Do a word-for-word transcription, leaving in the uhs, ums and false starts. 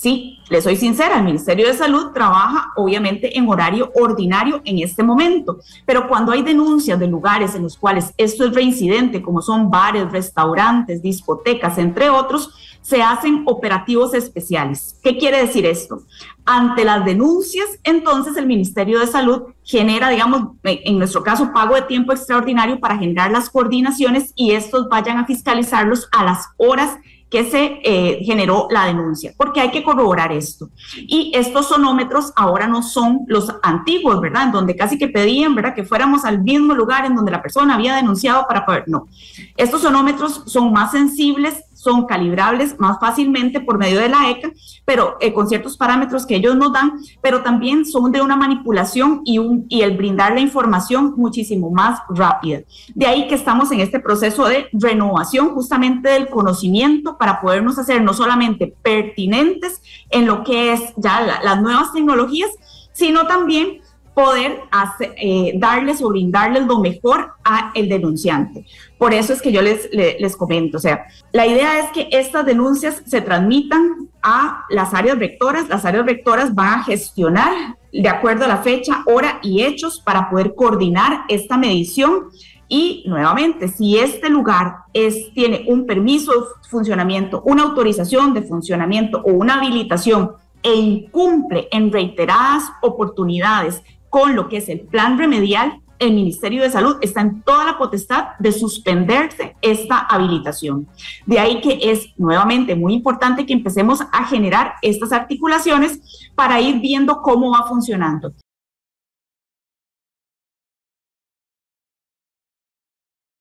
Sí, le soy sincera, el Ministerio de Salud trabaja obviamente en horario ordinario en este momento, pero cuando hay denuncias de lugares en los cuales esto es reincidente, como son bares, restaurantes, discotecas, entre otros, se hacen operativos especiales. ¿Qué quiere decir esto? Ante las denuncias, entonces el Ministerio de Salud genera, digamos, en nuestro caso, pago de tiempo extraordinario para generar las coordinaciones y estos vayan a fiscalizarlos a las horas que se eh, generó la denuncia, porque hay que corroborar esto. Y estos sonómetros ahora no son los antiguos, ¿verdad? En donde casi que pedían, ¿verdad?, que fuéramos al mismo lugar en donde la persona había denunciado para poder, no. Estos sonómetros son más sensibles, son calibrables más fácilmente por medio de la E C A, pero eh, con ciertos parámetros que ellos nos dan, pero también son de una manipulación y, un, y el brindar la información muchísimo más rápida. De ahí que estamos en este proceso de renovación justamente del conocimiento para podernos hacer no solamente pertinentes en lo que es ya la, las nuevas tecnologías, sino también poder hacer, eh, darles o brindarles lo mejor a el denunciante. Por eso es que yo les, les, les comento, o sea, la idea es que estas denuncias se transmitan a las áreas rectoras. Las áreas rectoras van a gestionar de acuerdo a la fecha, hora y hechos para poder coordinar esta medición. Y nuevamente, si este lugar es, tiene un permiso de funcionamiento, una autorización de funcionamiento o una habilitación e incumple en reiteradas oportunidades con lo que es el plan remedial, el Ministerio de Salud está en toda la potestad de suspenderse esta habilitación. De ahí que es nuevamente muy importante que empecemos a generar estas articulaciones para ir viendo cómo va funcionando.